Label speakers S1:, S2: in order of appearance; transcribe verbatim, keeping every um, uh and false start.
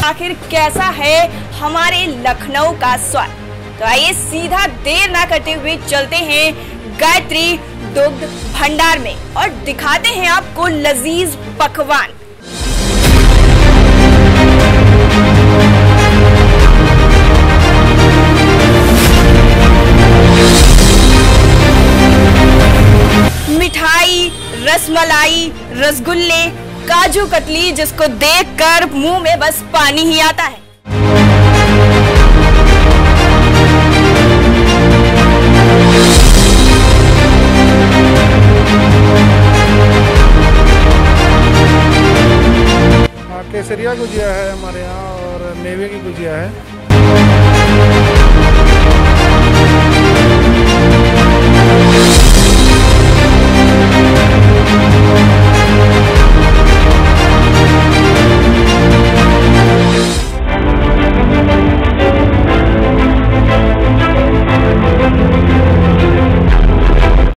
S1: आखिर कैसा है हमारे लखनऊ का स्वाद। तो आइए सीधा देर ना करते हुए चलते हैं गायत्री दुग्ध भंडार में और दिखाते हैं आपको लजीज पकवान। मिठाई, रसमलाई, रसगुल्ले, काजू कतली, जिसको देखकर मुंह में बस पानी ही आता है।
S2: केसरिया गुजिया है हमारे यहाँ और मेवे की गुजिया है।